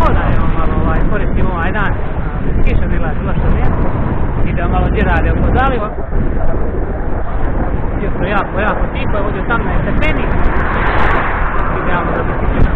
da evo malo koristimo ovaj dan, kiša bila što nije, idemo malo gdje radi oko zaliva, jutro jako tiho, ovdje 18 stepeni, idemo da biciklišemo.